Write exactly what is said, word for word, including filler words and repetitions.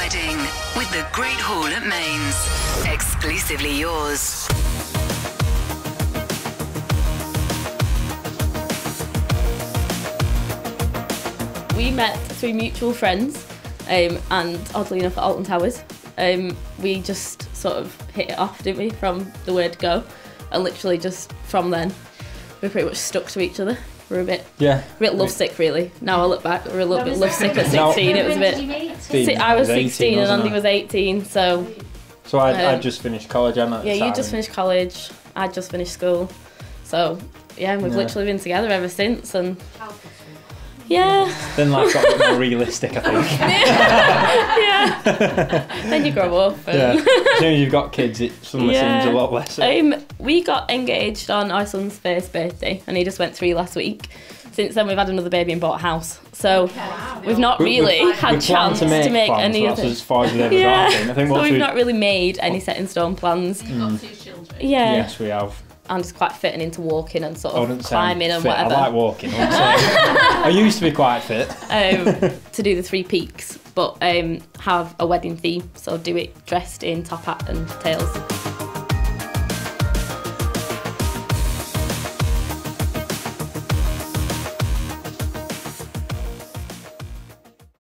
wedding with the Great Hall at Mains. Exclusively yours. We met through mutual friends, um, and oddly enough at Alton Towers. Um, we just sort of hit it off, didn't we, from the word go, and literally just from then we pretty much stuck to each other. We're a bit, yeah, a bit lovesick really. Now I look back, we're a little bit lovesick at sixteen. It was a bit. Si I was sixteen and Andy was eighteen, so. So I um, I just finished college, hadn't I? Yeah, you just finished college. I just finished school, so yeah, and we've yeah. literally been together ever since, and. Yeah. Then life got a bit more realistic, I think. Yeah. Then you grow up. And yeah. As soon as you've got kids, it suddenly yeah. seems a lot less. Um, we got engaged on our son's first birthday, and he just went three last week. Since then, we've had another baby and bought a house. So wow. we've not really we, we, had we chance to make, to make plans, any. That's as far as we've ever yeah. got. I think. So we've we... not really made any set in stone plans. You've got two children. Yeah. Yes, we have. I'm just quite fitting into walking and sort of climbing and fit. whatever. I like walking. I, I used to be quite fit. Um, to do the three peaks, but um, have a wedding theme, so do it dressed in top hat and tails.